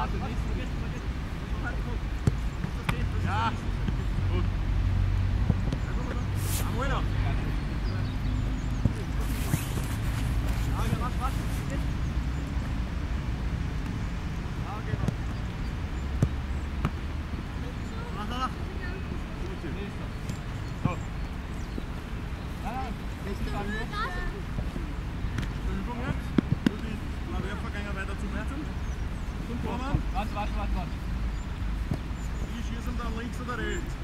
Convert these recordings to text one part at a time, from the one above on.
Ja, gut. Jawohl noch. Übung jetzt. Die Werfergänger weiter zum Herzen. Zum Vormann. Warte. Die schießen dann links oder rechts.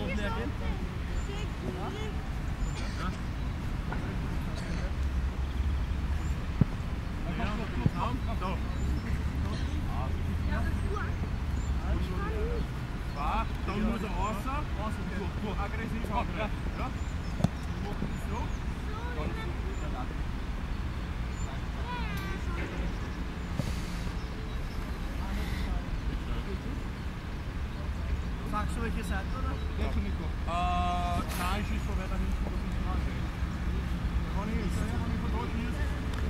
Dann muss er raus. Durch. Aggressiv. Ja. Wir machen das so. Sagst du, welche Seite, oder? Nein, ich schieße so weiter hinten, dass ich nicht angehe. Wenn ich von da schieße,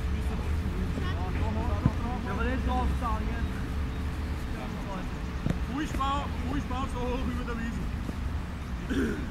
Ja, aber nicht drauf sagen jetzt. Fußbau so hoch über der Wiese.